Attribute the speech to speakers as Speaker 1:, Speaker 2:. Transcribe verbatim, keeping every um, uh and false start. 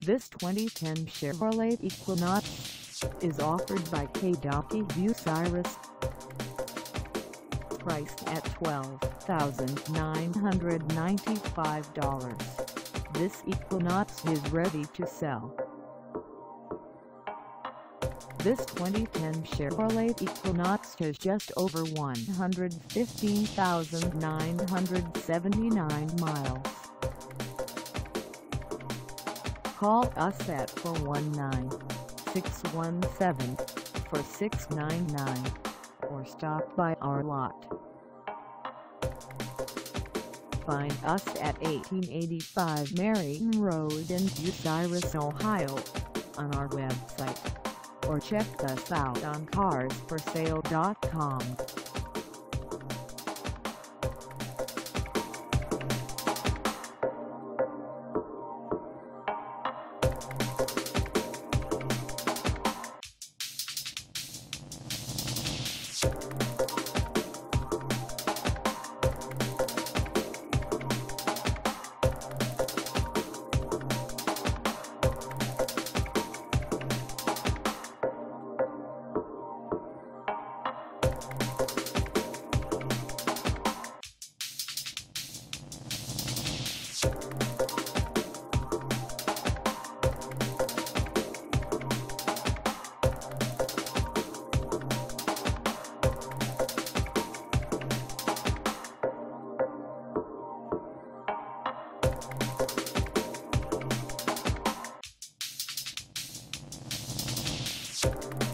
Speaker 1: This twenty ten Chevrolet Equinox is offered by Haydocy Bucyrus. Priced at twelve thousand nine hundred ninety-five dollars, this Equinox is ready to sell. This twenty ten Chevrolet Equinox has just over one hundred fifteen thousand nine hundred seventy-nine miles. Call us at four one nine, six one seven, four six nine nine or stop by our lot. Find us at eighteen eighty-five Marion Road in Bucyrus, Ohio, on our website, or check us out on cars for sale dot com.
Speaker 2: You